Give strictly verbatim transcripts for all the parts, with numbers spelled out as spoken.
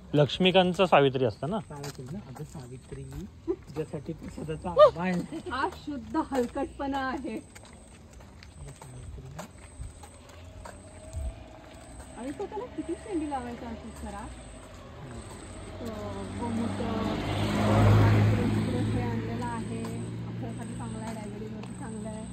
लक्ष्मीकांतचं सावित्री असतं ना. सावित्री ना. अगं सावित्री तुझ्यासाठी स्वतःचा आबा आहे. हा शुद्ध हलकटपणा आहे. आणि तो त्याला किती शेंडी लावायचा असतो खरा. गोमूत्र हे आणलेला आहे. आपल्यासाठी चांगला आहे. डायबिटीजवरती चांगलं आहे.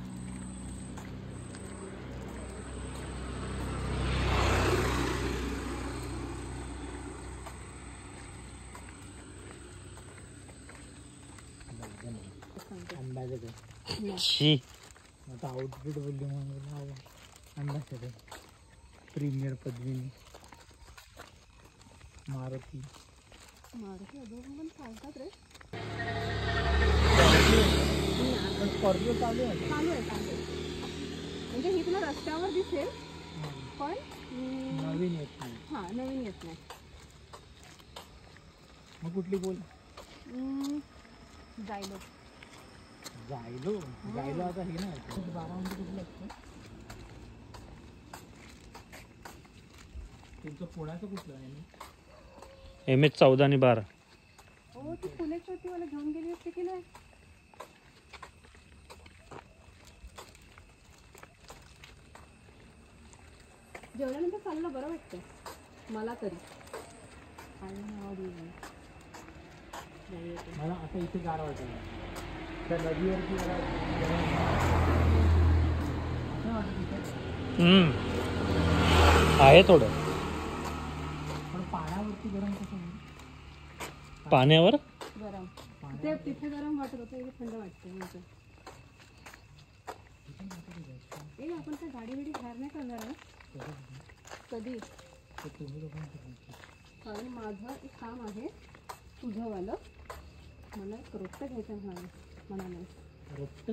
शी आता आउटफिट बोलली म्हणून अंदाज प्रीमियर पद्मिनी मारुती मारुती अजून पण चालतात रे. स्कॉर्पिओ चालू आहे. चालू आहे चालू आहे. म्हणजे ही तुला रस्त्यावर दिसेल पण नवीन येत नाही. हा नवीन येत नाही. मग कुठली बोल. जायलो जायलो जायलो आता हे ना बारा म्हणजे कुठलं असतं तुमचं पुण्याचं कुठलं आहे. एम एच चौदा आणि बारा. हो ती पुण्याची होती. मला घेऊन गेली असते की नाही. जेवल्यानंतर चाललं बरं वाटतं मला तरी. मला आता इथे गार वाटत त्या नदीवरती आहे थोडं. पण पाण्यावरती गरम कसं. पाण्यावर गरम ते तिथे गरम वाटत होतं. इथे थंड वाटतं. म्हणजे ए आपण काय गाडी बिडी बाहेर नाही करणार आहे कधी. कारण माझं एक काम आहे तुझंवालं. मला एक रोपटं घ्यायचं म्हणाले म्हणाले रोपटं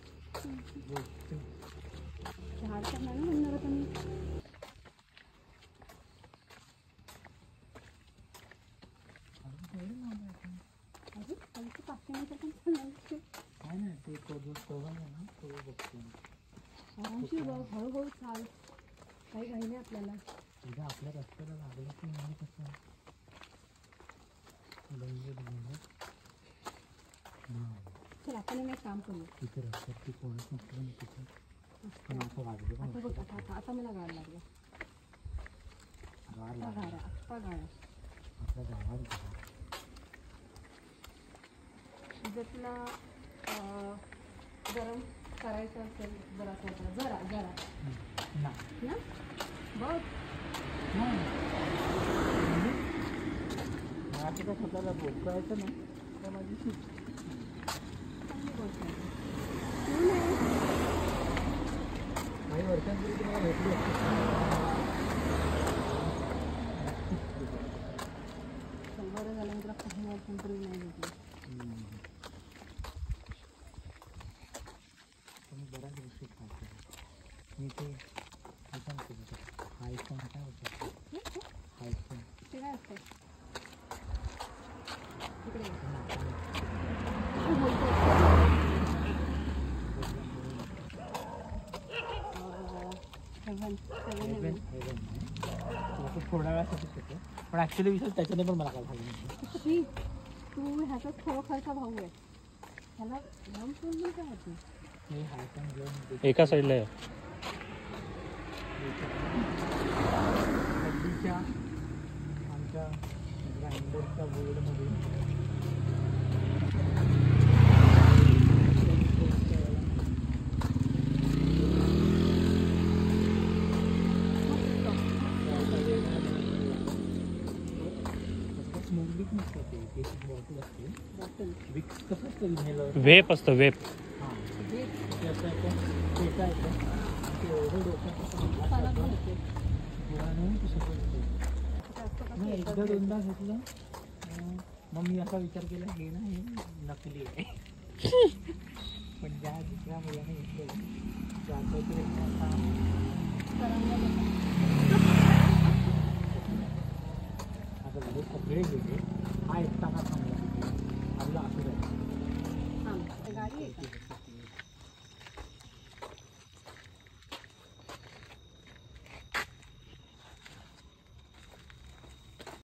झाड करणार ना म्हणणार होतं मी. अजून पाचशे मीटर पण काय नाही ते तो ना तो बघतो. आरामशीर बघ. हळूहळू चाल. काही घाई नाही आपल्याला. उद्या आपल्या रस्त्याला लागलं की मला कसं चल आपण एक काम करू. तिथे रस्त्यात ती कोणच नसलं तिथे पण असं वाजलं. आता बघ आता आता आता मला गाड लागलं. गाड गाड्या आत्ता गाड्या आपल्या गावात जर तुला गरम करायचं असेल जरा जरा जरा ना बघ. मला तर स्वतःला बोलवायचं ना तर माझी शिक चांगली गोष्ट आहे. काही वर्षांपूर्वी तुम्हाला भेटली बरं झाल्यानंतर काही वर्षांपूर्वी नाही भेटली. बऱ्याच गोष्टी खायच्या. मी ते आयफोन काय होतं. आयफोन ते काय असतं तिकडे. थोड्या वेळासाठी होतं पण ॲक्च्युली विषय त्याच्याने पण मला काय झालं नाही. तू ह्याचा खरोखरचा भाऊ आहे. ह्याला जाऊन सोडून काय होतं. एका साईडला आहे. हल्लीच्या आमच्या ग्राइंडरच्या बोर्डमध्ये स्मोकबिक नसतं. ते बेसिक बॉटल असते. बॉटल विक्स कसं असतं इन्हेलर. वेप असतं वेप. हां त्याचं पण पेटा येतं ते एवढं डोक्यात गोळा नेऊन ते सगळं मग एकदा दोनदा घेतलं. मग मी असा विचार केला हे ना हे नकली आहे. पण ज्या दुसऱ्या मुलाने घेतलं त्याचं तर आता झाले सगळे गेले. हा एकटा का चांगला आपला असं गाडी आहे.